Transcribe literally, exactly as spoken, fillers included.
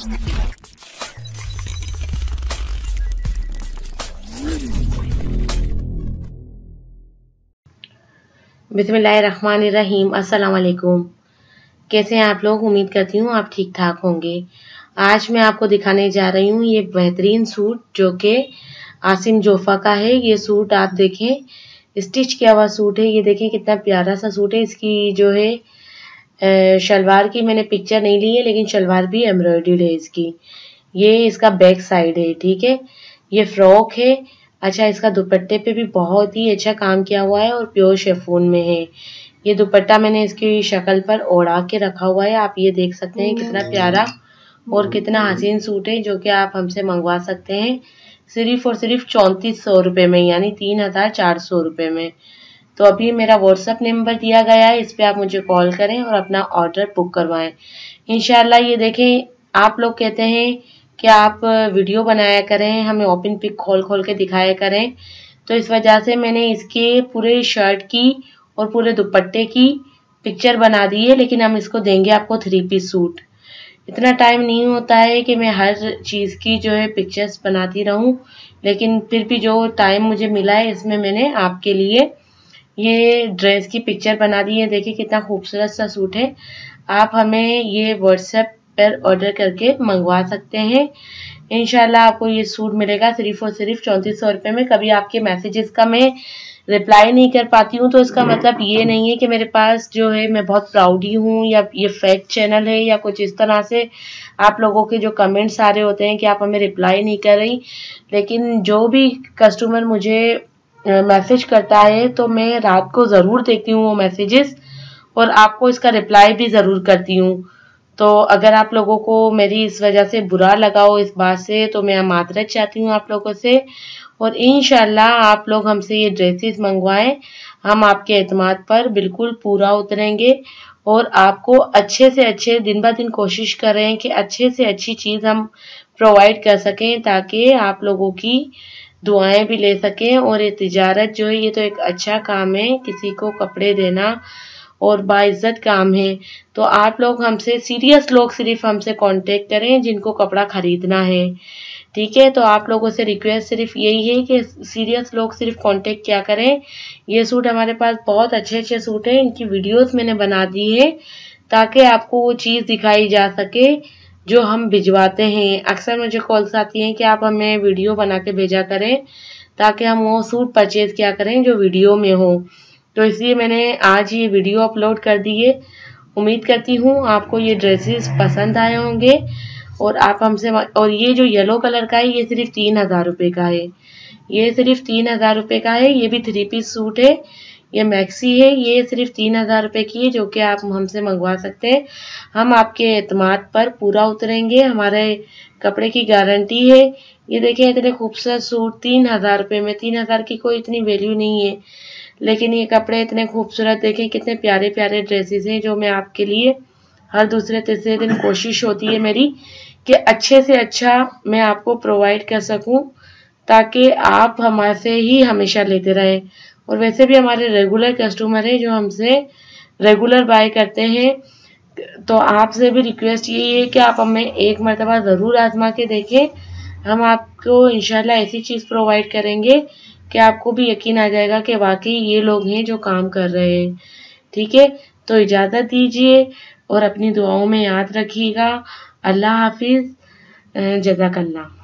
बिस्मिल्लाहिर्रहमानिर्रहीम। अस्सलाम वालेकुम। कैसे हैं आप लोग? उम्मीद करती हूँ आप ठीक ठाक होंगे। आज मैं आपको दिखाने जा रही हूँ ये बेहतरीन सूट जो कि आसिम जोफा का है। ये सूट आप देखें, स्टिच किया हुआ सूट है। ये देखें कितना प्यारा सा सूट है। इसकी जो है शलवार की मैंने पिक्चर नहीं ली है, लेकिन शलवार भी एम्ब्रॉयडर्ड है इसकी। ये इसका बैक साइड है, ठीक है। ये फ्रॉक है। अच्छा, इसका दुपट्टे पे भी बहुत ही अच्छा काम किया हुआ है और प्योर शिफॉन में है। ये दुपट्टा मैंने इसकी शक्ल पर ओढ़ा के रखा हुआ है। आप ये देख सकते हैं कितना प्यारा और कितना हसीन सूट है, जो कि आप हमसे मंगवा सकते हैं सिर्फ और सिर्फ चौंतीस सौ रुपये में, यानी तीन हजार चार सौ रुपये में। तो अभी मेरा व्हाट्सअप नंबर दिया गया है, इस पर आप मुझे कॉल करें और अपना ऑर्डर बुक करवाएं। इंशाल्लाह। ये देखें, आप लोग कहते हैं कि आप वीडियो बनाया करें, हमें ओपन पिक खोल खोल के दिखाया करें, तो इस वजह से मैंने इसके पूरे शर्ट की और पूरे दुपट्टे की पिक्चर बना दी है। लेकिन हम इसको देंगे आपको थ्री पीस सूट। इतना टाइम नहीं होता है कि मैं हर चीज़ की जो है पिक्चर्स बनाती रहूं, लेकिन फिर भी जो टाइम मुझे मिला है इसमें मैंने आपके लिए ये ड्रेस की पिक्चर बना दी है। देखिए कितना खूबसूरत सा सूट है। आप हमें ये व्हाट्सएप पर ऑर्डर करके मंगवा सकते हैं। इंशाल्लाह आपको ये सूट मिलेगा सिर्फ और सिर्फ चौंतीस सौ रुपये में। कभी आपके मैसेजेस का मैं रिप्लाई नहीं कर पाती हूँ, तो इसका मतलब ये नहीं है कि मेरे पास जो है मैं बहुत प्राउडी हूँ या ये फेक चैनल है या कुछ इस तरह से आप लोगों के जो कमेंट्स आ रहे होते हैं कि आप हमें रिप्लाई नहीं कर रही। लेकिन जो भी कस्टमर मुझे मैसेज करता है तो मैं रात को ज़रूर देखती हूँ वो मैसेजेस और आपको इसका रिप्लाई भी ज़रूर करती हूँ। तो अगर आप लोगों को मेरी इस वजह से बुरा लगा हो इस बात से, तो मैं माजरत चाहती हूँ आप लोगों से। और इंशाल्लाह आप लोग हमसे ये ड्रेसेस मंगवाएं, हम आपके एतमाद पर बिल्कुल पूरा उतरेंगे और आपको अच्छे से अच्छे, दिन ब दिन कोशिश कर रहे हैं कि अच्छे से अच्छी चीज़ हम प्रोवाइड कर सकें, ताकि आप लोगों की दुआएं भी ले सकें। और ये तिजारत जो है ये तो एक अच्छा काम है, किसी को कपड़े देना और बाइज्जत काम है। तो आप लोग हमसे, सीरियस लोग सिर्फ हमसे कांटेक्ट करें जिनको कपड़ा खरीदना है, ठीक है। तो आप लोगों से रिक्वेस्ट सिर्फ यही है कि सीरियस लोग सिर्फ कांटेक्ट क्या करें। ये सूट हमारे पास बहुत अच्छे अच्छे सूट हैं, इनकी वीडियोस मैंने बना दी है ताकि आपको वो चीज़ दिखाई जा सके जो हम भिजवाते हैं। अक्सर मुझे कॉल्स आती हैं कि आप हमें वीडियो बना के भेजा करें ताकि हम वो सूट परचेज किया करें जो वीडियो में हो। तो इसलिए मैंने आज ये वीडियो अपलोड कर दी है। उम्मीद करती हूँ आपको ये ड्रेसेस पसंद आए होंगे और आप हमसे। और ये जो येलो कलर का है ये सिर्फ तीन हज़ार रुपये का है। ये सिर्फ तीन हज़ार रुपये का है। ये भी थ्री पीस सूट है, ये मैक्सी है। ये सिर्फ तीन हज़ार रुपये की है, जो कि आप हमसे मंगवा सकते हैं। हम आपके एतमाद पर पूरा उतरेंगे, हमारे कपड़े की गारंटी है। ये देखें इतने खूबसूरत सूट तीन हज़ार रुपये में। तीन हज़ार की कोई इतनी वैल्यू नहीं है, लेकिन ये कपड़े इतने खूबसूरत, देखें कितने प्यारे प्यारे ड्रेसेस हैं जो मैं आपके लिए हर दूसरे तीसरे दिन कोशिश होती है मेरी कि अच्छे से अच्छा मैं आपको प्रोवाइड कर सकूं, ताकि आप हमारे ही हमेशा लेते रहें। और वैसे भी हमारे रेगुलर कस्टमर हैं जो हमसे रेगुलर बाय करते हैं। तो आपसे भी रिक्वेस्ट यही है कि आप हमें एक मरतबा ज़रूर आजमा के देखें। हम आपको इंशाल्लाह ऐसी चीज़ प्रोवाइड करेंगे कि आपको भी यकीन आ जाएगा कि वाकई ये लोग हैं जो काम कर रहे हैं, ठीक है। तो इजाज़त दीजिए और अपनी दुआओं में याद रखिएगा। अल्लाह हाफिज़, जज़ाकल्लाह।